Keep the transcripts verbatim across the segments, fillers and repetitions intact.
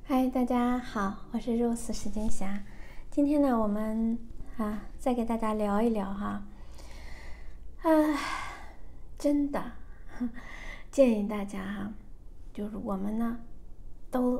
嗨，大家好，我是 Rose 时间侠。今天呢，我们啊再给大家聊一聊哈，啊，真的建议大家哈，就是我们呢都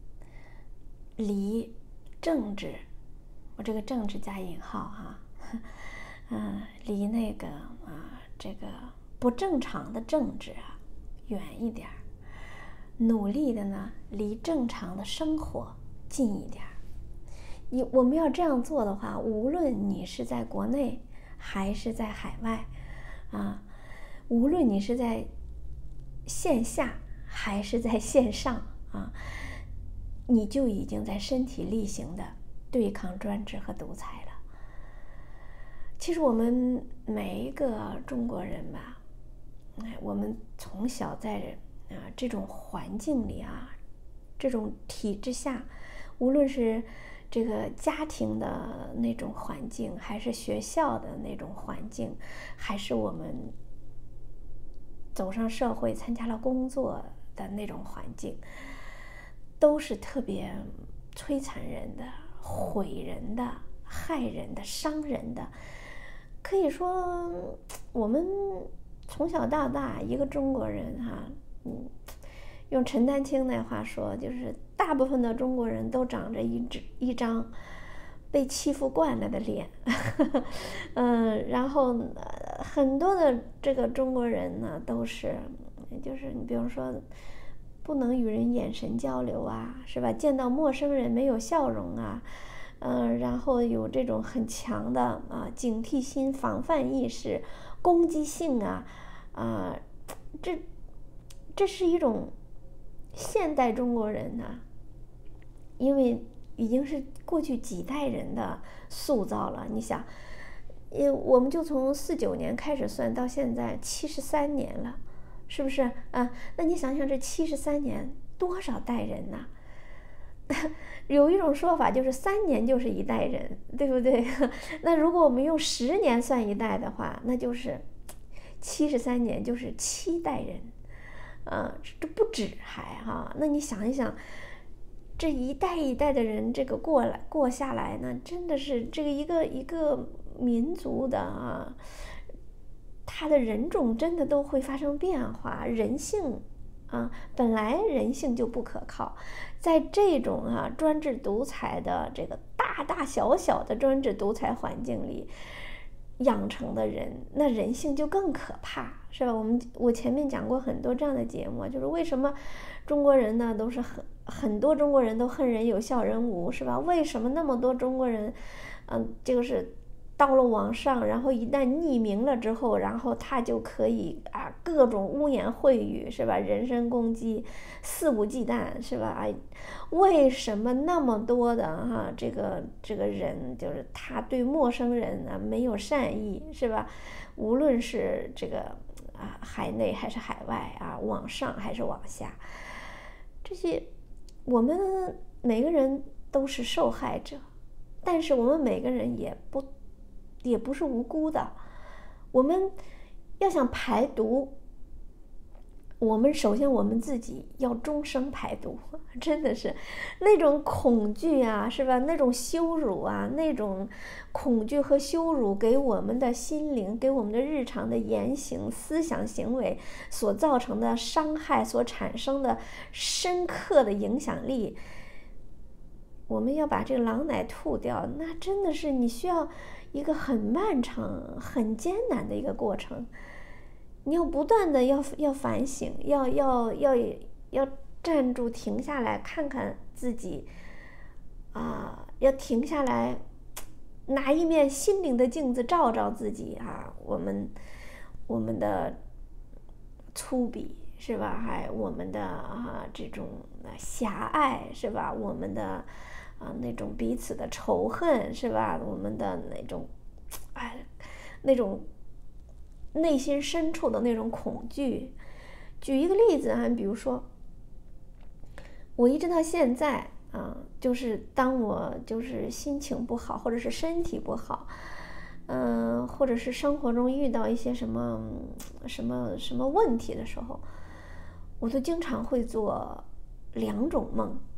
离政治，我这个政治加引号哈，嗯，离那个啊这个不正常的政治啊远一点儿。努力的呢，离正常的生活近一点。你我们要这样做的话，无论你是在国内还是在海外，啊，无论你是在线下还是在线上啊，你就已经在身体力行的对抗专制和独裁了。其实我们每一个中国人吧，哎，我们从小在啊，这种环境里啊，这种体制下，无论是这个家庭的那种环境，还是学校的那种环境，还是我们走上社会参加了工作的那种环境，都是特别摧残人的、毁人的、害人的、伤人的。可以说，我们从小到大，一个中国人哈、啊。嗯，用陈丹青那话说，就是大部分的中国人都长着一只一张被欺负惯了的脸，嗯，然后很多的这个中国人呢，都是，就是你比如说，不能与人眼神交流啊，是吧？见到陌生人没有笑容啊，嗯，然后有这种很强的啊警惕心、防范意识、攻击性啊，啊，这。这是一种现代中国人呢、啊，因为已经是过去几代人的塑造了。你想，呃，我们就从四九年开始算到现在七十三年了，是不是啊？那你想想，这七十三年多少代人呢、啊？有一种说法就是三年就是一代人，对不对？那如果我们用十年算一代的话，那就是七十三年就是七代人。啊，这不止还哈，那你想一想，这一代一代的人这个过来过下来呢，真的是这个一个一个民族的啊，他的人种真的都会发生变化，人性啊，本来人性就不可靠，在这种啊专制独裁的这个大大小小的专制独裁环境里养成的人，那人性就更可怕，是吧？我们我前面讲过很多这样的节目，就是为什么中国人呢都是很很多中国人都恨人有笑人无，是吧？为什么那么多中国人，嗯，这个是到了网上，然后一旦匿名了之后，然后他就可以啊各种污言秽语，是吧？人身攻击，肆无忌惮，是吧？哎，为什么那么多的哈、啊、这个这个人，就是他对陌生人啊没有善意，是吧？无论是这个啊海内还是海外啊，往上还是往下，这些我们每个人都是受害者，但是我们每个人也不。也不是无辜的，我们要想排毒，我们首先我们自己要终生排毒，真的是那种恐惧啊，是吧？那种羞辱啊，那种恐惧和羞辱给我们的心灵，给我们的日常的言行、思想行为所造成的伤害，所产生的深刻的影响力。我们要把这个狼奶吐掉，那真的是你需要一个很漫长、很艰难的一个过程。你要不断的要要反省，要要要要站住，停下来看看自己，啊，要停下来，拿一面心灵的镜子照照自己啊。我们我们的粗鄙是吧？还我们的啊这种狭隘是吧？我们的。啊，那种彼此的仇恨是吧？我们的那种，哎，那种内心深处的那种恐惧。举一个例子啊，比如说，我一直到现在啊，就是当我就是心情不好，或者是身体不好，嗯、呃，或者是生活中遇到一些什么什么什么问题的时候，我都经常会做两种梦。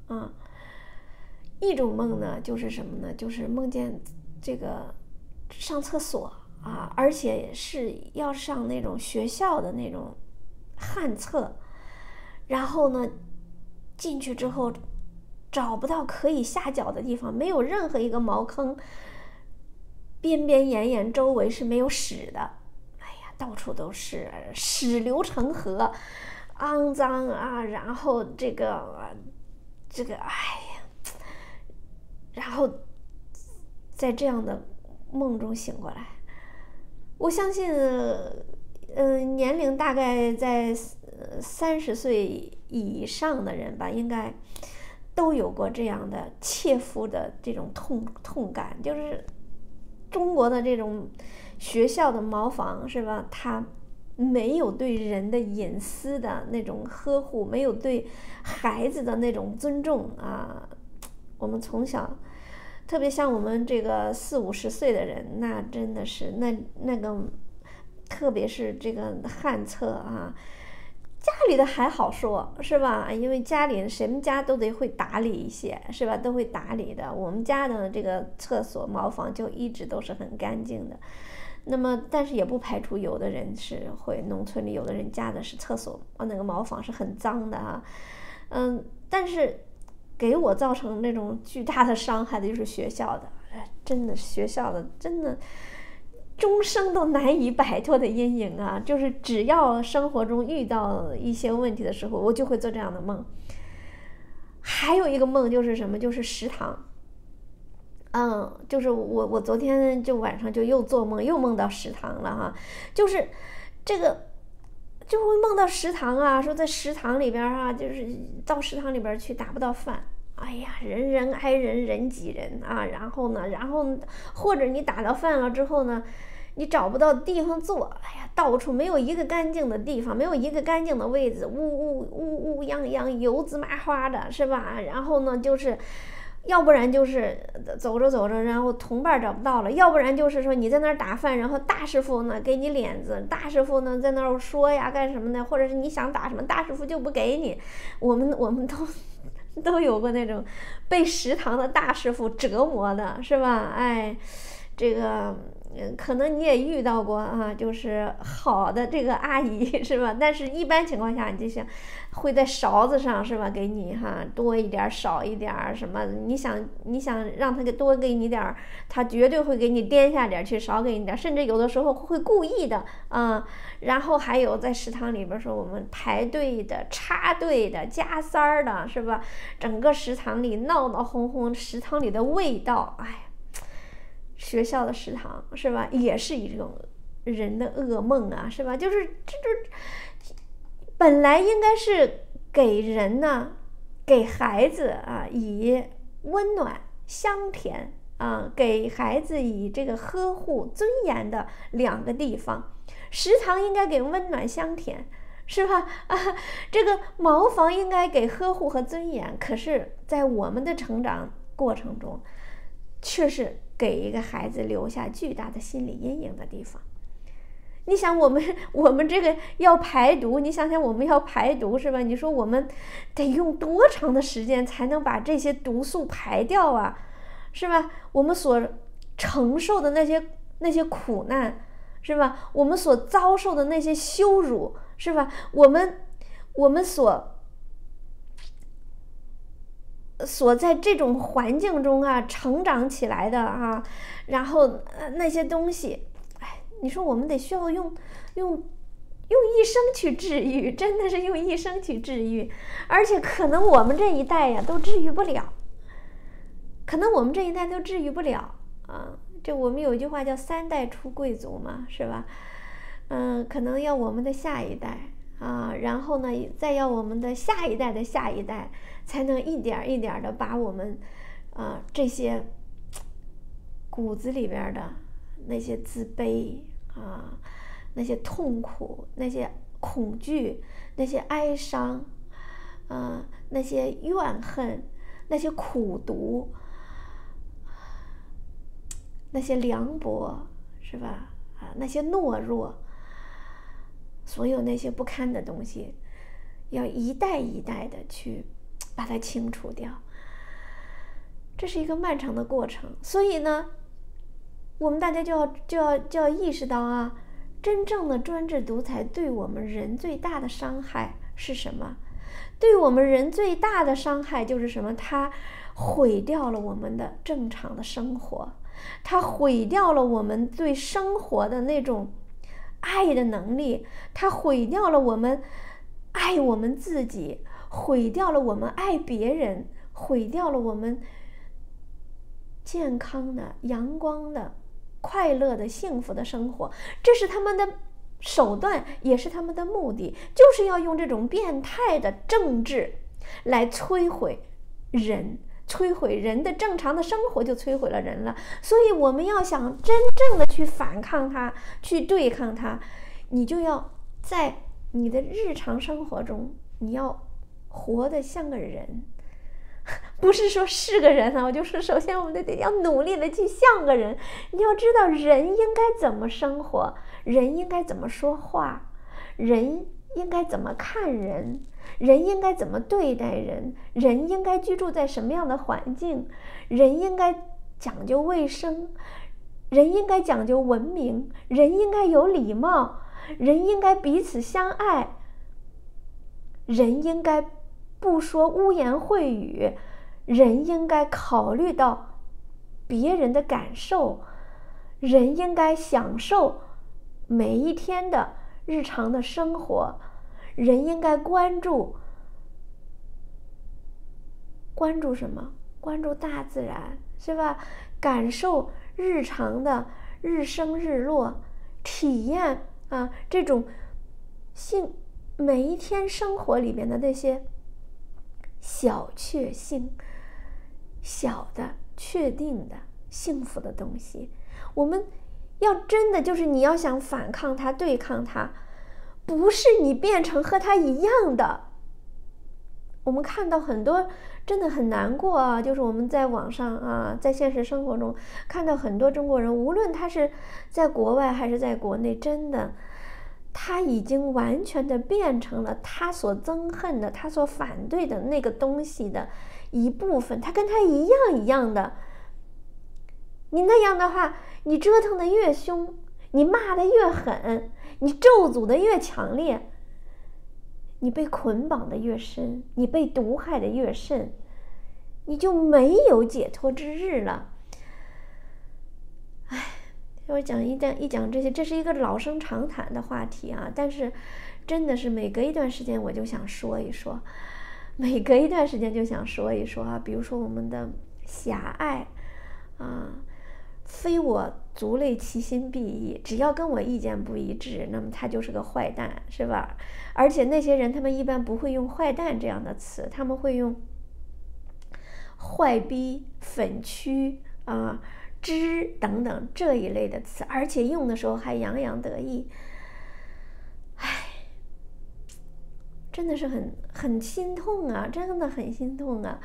啊。一种梦呢，就是什么呢？就是梦见这个上厕所啊，而且是要上那种学校的那种旱厕，然后呢，进去之后找不到可以下脚的地方，没有任何一个茅坑，边边沿沿周围是没有屎的，哎呀，到处都是屎流成河，肮脏啊，然后这个这个，哎呀，然后在这样的梦中醒过来，我相信，呃，年龄大概在三十岁以上的人吧，应该都有过这样的切肤的这种痛痛感，就是中国的这种学校的茅房是吧？它没有对人的隐私的那种呵护，没有对孩子的那种尊重啊。我们从小，特别像我们这个四五十岁的人，那真的是那那个，特别是这个旱厕啊。家里的还好说，是吧？因为家里谁们家都得会打理一些，是吧？都会打理的。我们家的这个厕所茅房就一直都是很干净的。那么，但是也不排除有的人是会，农村里有的人家的是厕所，那个茅房是很脏的啊。嗯，但是给我造成那种巨大的伤害的就是学校的，真的学校的真的。终生都难以摆脱的阴影啊！就是只要生活中遇到一些问题的时候，我就会做这样的梦。还有一个梦就是什么？就是食堂。嗯，就是我我昨天就晚上就又做梦，又梦到食堂了哈。就是这个就会梦到食堂啊，说在食堂里边啊，就是到食堂里边去打不到饭。哎呀，人人挨人，人挤人啊！然后呢，然后或者你打到饭了之后呢，你找不到地方坐，哎呀，到处没有一个干净的地方，没有一个干净的位子，乌乌乌乌泱泱，油滋麻花的，是吧？然后呢，就是要不然就是走着走着，然后同伴找不到了，要不然就是说你在那儿打饭，然后大师傅呢给你脸子，大师傅呢在那儿说呀干什么的，或者是你想打什么，大师傅就不给你。我们我们都。都有过那种被食堂的大师傅折磨的，是吧？哎，这个可能你也遇到过啊，就是好的这个阿姨，是吧？但是一般情况下，你就想会在勺子上，是吧？给你哈多一点少一点什么，你想你想让他给多给你点，他绝对会给你颠下点去，少给你点，甚至有的时候会故意的啊。然后还有在食堂里边说我们排队的、插队的、加塞儿的，是吧？整个食堂里闹闹哄哄，食堂里的味道，哎。学校的食堂是吧，也是一种人的噩梦啊，是吧？就是这这本来应该是给人呢，给孩子啊以温暖香甜啊，给孩子以这个呵护尊严的两个地方，食堂应该给温暖香甜，是吧？啊，这个茅房应该给呵护和尊严，可是，在我们的成长过程中，却是给一个孩子留下巨大的心理阴影的地方。你想我们我们这个要排毒，你想想我们要排毒，是吧？你说我们得用多长的时间才能把这些毒素排掉啊，是吧？我们所承受的那些那些苦难，是吧？我们所遭受的那些羞辱，是吧？我们我们所所在这种环境中啊成长起来的啊，然后呃那些东西，哎，你说我们得需要用用用一生去治愈，真的是用一生去治愈，而且可能我们这一代呀都治愈不了，可能我们这一代都治愈不了啊。这我们有一句话叫三代出贵族嘛，是吧？嗯，可能要我们的下一代啊，然后呢再要我们的下一代的下一代，才能一点一点的把我们啊这些骨子里边的那些自卑啊，那些痛苦，那些恐惧，那些哀伤啊，那些怨恨，那些苦毒，那些凉薄，是吧？啊，那些懦弱，所有那些不堪的东西，要一代一代的去把它清除掉。这是一个漫长的过程，所以呢，我们大家就要就要就要意识到啊，真正的专制独裁对我们人最大的伤害是什么？对我们人最大的伤害就是什么？它毁掉了我们的正常的生活，它毁掉了我们对生活的那种爱的能力，它毁掉了我们爱我们自己，毁掉了我们爱别人，毁掉了我们健康的、阳光的、快乐的、幸福的生活。这是他们的手段，也是他们的目的，就是要用这种变态的政治来摧毁人，摧毁人的正常的生活，就摧毁了人了。所以我们要想真正的去反抗它，去对抗它，你就要在你的日常生活中，你要活得像个人。不是说是个人啊，我就是首先我们得要努力的去像个人。你要知道人应该怎么生活，人应该怎么说话，人应该怎么看人，人应该怎么对待人，人应该居住在什么样的环境，人应该讲究卫生，人应该讲究文明，人应该有礼貌，人应该彼此相爱，人应该不说污言秽语，人应该考虑到别人的感受，人应该享受每一天的日常的生活，人应该关注关注什么？关注大自然，是吧？感受日常的日升日落，体验啊这种幸每一天生活里面的那些小确幸，小的确定的幸福的东西。我们要真的就是你要想反抗它，对抗它，不是你变成和它一样的。我们看到很多真的很难过啊，就是我们在网上啊，在现实生活中看到很多中国人，无论他是在国外还是在国内，真的他已经完全的变成了他所憎恨的，他所反对的那个东西的一部分，他跟他一样一样的。你那样的话，你折腾的越凶，你骂的越狠，你咒诅的越强烈，你被捆绑的越深，你被毒害的越甚，你就没有解脱之日了。唉，我讲一讲一讲这些，这是一个老生常谈的话题啊，但是真的是每隔一段时间我就想说一说，每隔一段时间就想说一说啊，比如说我们的狭隘啊，非我族类，其心必异，只要跟我意见不一致，那么他就是个坏蛋，是吧？而且那些人他们一般不会用坏蛋这样的词，他们会用坏逼、粉区啊、知等等这一类的词，而且用的时候还洋洋得意。唉，真的是很很心痛啊，真的很心痛啊。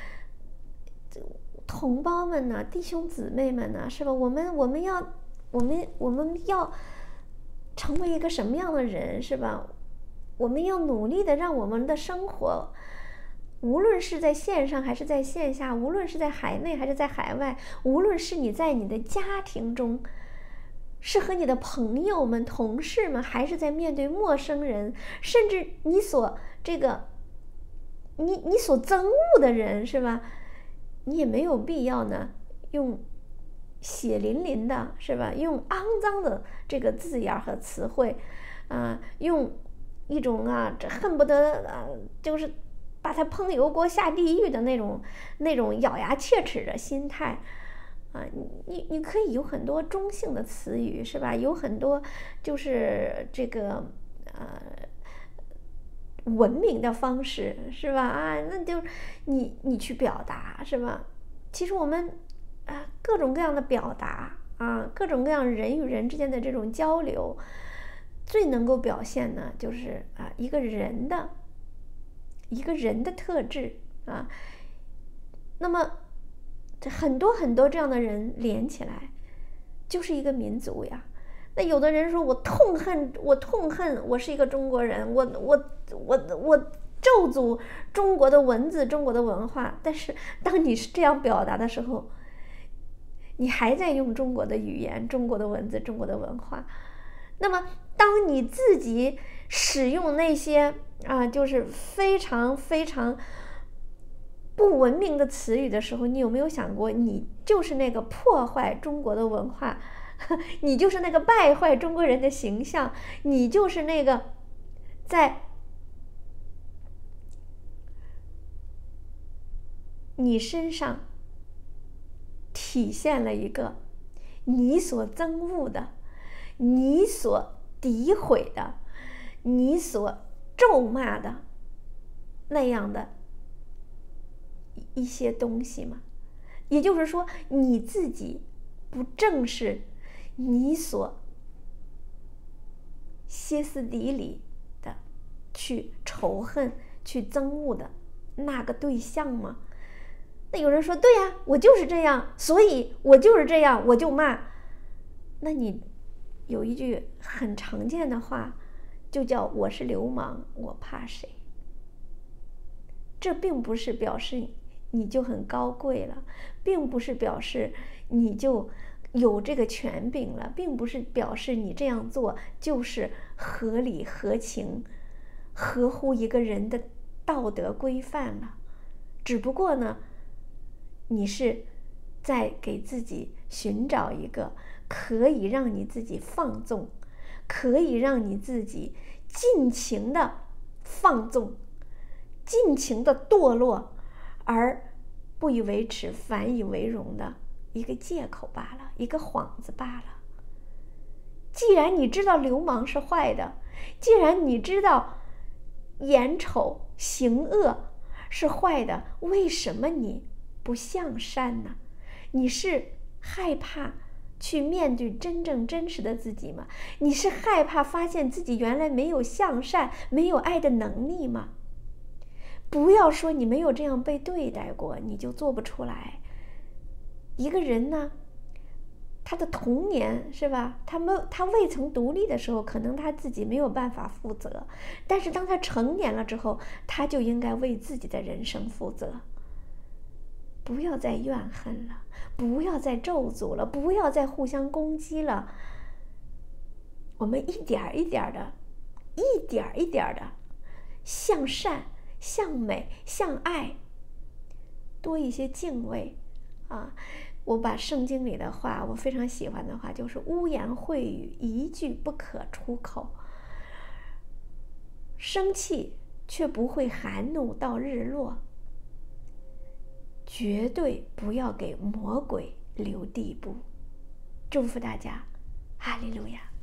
同胞们呢、啊，弟兄姊妹们呢、啊，是吧？我们我们要我们我们要成为一个什么样的人，是吧？我们要努力的让我们的生活，无论是在线上还是在线下，无论是在海内还是在海外，无论是你在你的家庭中，是和你的朋友们、同事们，还是在面对陌生人，甚至你所这个你你所憎恶的人，是吧？你也没有必要呢用血淋淋的，是吧？用肮脏的这个字眼和词汇啊、呃，用一种啊这恨不得啊就是把它烹油锅下地狱的那种那种咬牙切齿的心态啊，你你可以有很多中性的词语，是吧？有很多就是这个呃文明的方式，是吧？啊，那就你你去表达，是吧？其实我们啊各种各样的表达啊，各种各样人与人之间的这种交流，最能够表现呢，就是啊一个人的一个人的特质啊。那么很多很多这样的人连起来，就是一个民族呀。那有的人说我痛恨，我痛恨我是一个中国人，我我我我咒诅中国的文字、中国的文化。但是当你是这样表达的时候，你还在用中国的语言、中国的文字、中国的文化。那么当你自己使用那些啊，就是非常非常不文明的词语的时候，你有没有想过，你就是那个破坏中国的文化，你就是那个败坏中国人的形象，你就是那个在你身上体现了一个你所憎恶的、你所诋毁的、你所咒骂的那样的一些东西吗？也就是说，你自己不正是你所歇斯底里的去仇恨、去憎恶的那个对象吗？那有人说，对呀，我就是这样，所以我就是这样，我就骂。那你有一句很常见的话，就叫我是流氓，我怕谁？这并不是表示你就很高贵了，并不是表示你就有这个权柄了，并不是表示你这样做就是合理合情，合乎一个人的道德规范了。只不过呢，你是在给自己寻找一个可以让你自己放纵，可以让你自己尽情的放纵，尽情的堕落，而不以为耻反以为荣的一个借口罢了，一个幌子罢了。既然你知道流氓是坏的，既然你知道眼丑行恶是坏的，为什么你不向善呢？你是害怕去面对真正真实的自己吗？你是害怕发现自己原来没有向善、没有爱的能力吗？不要说你没有这样被对待过，你就做不出来。一个人呢，他的童年是吧？他没他未曾独立的时候，可能他自己没有办法负责，但是当他成年了之后，他就应该为自己的人生负责。不要再怨恨了，不要再咒诅了，不要再互相攻击了。我们一点一点的，一点一点的向善、向美、向爱，多一些敬畏啊！我把圣经里的话，我非常喜欢的话，就是污言秽语一句不可出口，生气却不会含怒到日落。绝对不要给魔鬼留地步。祝福大家，哈利路亚。